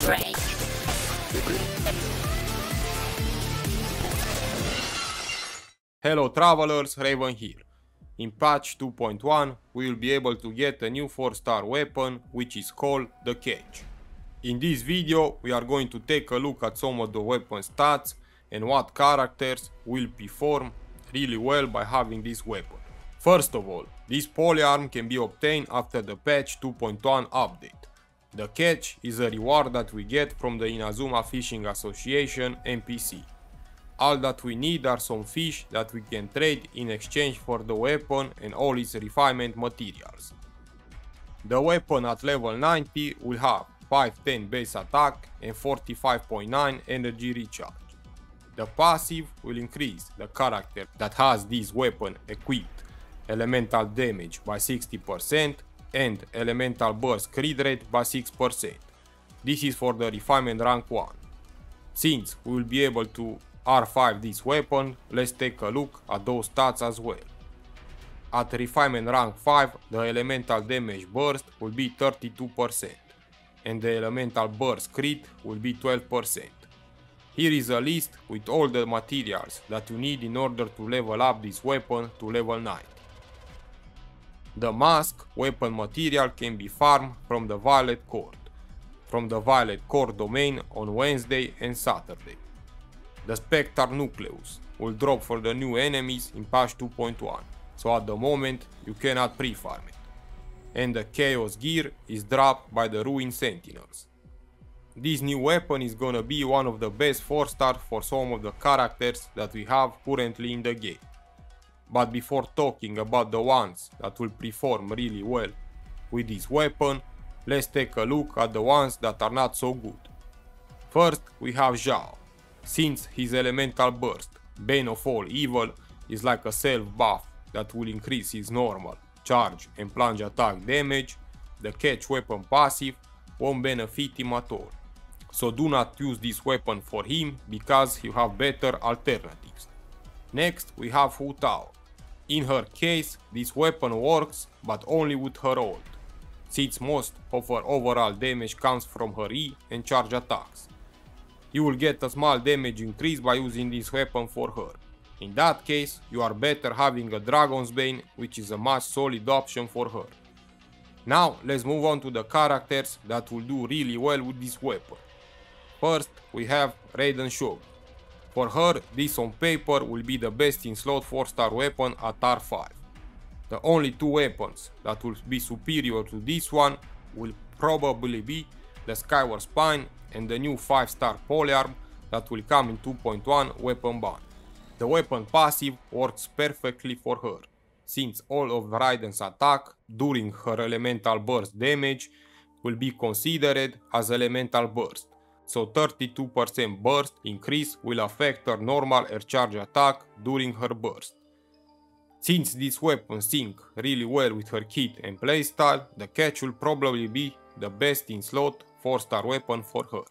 break. Hello travelers, Raven here. In patch 2.1 we will be able to get a new 4-star weapon which is called the Catch. In this video we are going to take a look at some of the weapon stats and what characters will perform really well by having this weapon. First of all, this polearm can be obtained after the patch 2.1 update. The Catch is a reward that we get from the Inazuma Fishing Association NPC. All that we need are some fish that we can trade in exchange for the weapon and all its refinement materials. The weapon at level 90 will have 510 base attack and 45.9 energy recharge. The passive will increase the character that has this weapon equipped elemental damage by 60% and elemental burst crit rate by 6%. This is for the refinement rank 1. Since we will be able to R5 this weapon, let's take a look at those stats as well. At refinement rank 5, the elemental damage burst will be 32% and the elemental burst crit will be 12%. Here is a list with all the materials that you need in order to level up this weapon to level 90. The mask weapon material can be farmed from the Violet Court, from the Violet Court domain on Wednesday and Saturday. The Spectre Nucleus will drop for the new enemies in patch 2.1, so at the moment you cannot pre-farm it. And the Chaos Gear is dropped by the Ruin Sentinels. This new weapon is gonna be one of the best 4-star for some of the characters that we have currently in the game. But before talking about the ones that will perform really well with this weapon, let's take a look at the ones that are not so good. First we have Xiao. Since his elemental burst, Bane of All Evil, is like a self buff that will increase his normal, charge and plunge attack damage, the Catch weapon passive won't benefit him at all. So do not use this weapon for him because you have better alternatives. Next we have Hu Tao. In her case, this weapon works but only with her ult, since most of her overall damage comes from her E and charge attacks. You will get a small damage increase by using this weapon for her. In that case, you are better having a Dragon's Bane, which is a much solid option for her. Now let's move on to the characters that will do really well with this weapon. First we have Raiden Shogun. For her, this on paper will be the best in slot 4-star weapon at R5. The only two weapons that will be superior to this one will probably be the Skyward Spine and the new 5-star polearm that will come in 2.1 weapon band. The weapon passive works perfectly for her, since all of Raiden's attack during her elemental burst damage will be considered as elemental burst, so 32% burst increase will affect her normal air charge attack during her burst. Since this weapon sync really well with her kit and playstyle, the Catch will probably be the best in slot 4-star weapon for her.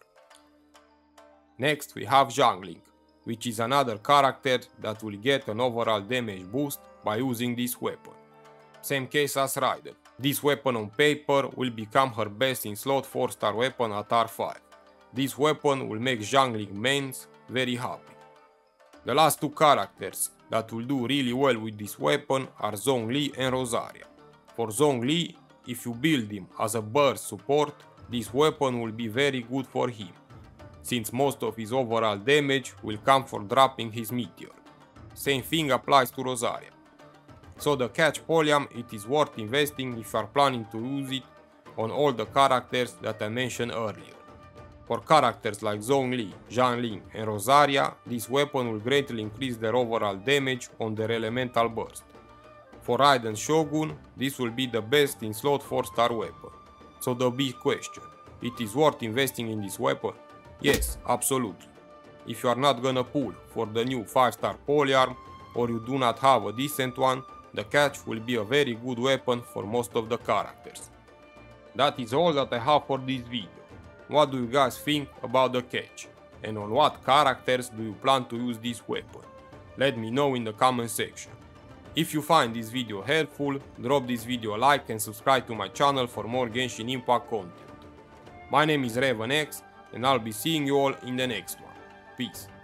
Next we have Xiangling, which is another character that will get an overall damage boost by using this weapon. Same case as Raiden. This weapon on paper will become her best in slot 4-star weapon at R5. This weapon will make Xiangling mains very happy. The last two characters that will do really well with this weapon are Zhongli and Rosaria. For Zhongli, if you build him as a burst support, this weapon will be very good for him, since most of his overall damage will come from dropping his meteor. Same thing applies to Rosaria. So the Catch polearm, it is worth investing if you are planning to use it on all the characters that I mentioned earlier. For characters like Zhongli, Xiangling and Rosaria, this weapon will greatly increase their overall damage on their elemental burst. For Raiden Shogun, this will be the best in slot 4-star weapon. So the big question, it is worth investing in this weapon? Yes, absolutely. If you are not gonna pull for the new 5-star polearm or you do not have a decent one, the Catch will be a very good weapon for most of the characters. That is all that I have for this video. What do you guys think about the Catch? And on what characters do you plan to use this weapon? Let me know in the comment section. If you find this video helpful, drop this video a like and subscribe to my channel for more Genshin Impact content. My name is RavenX and I'll be seeing you all in the next one. Peace.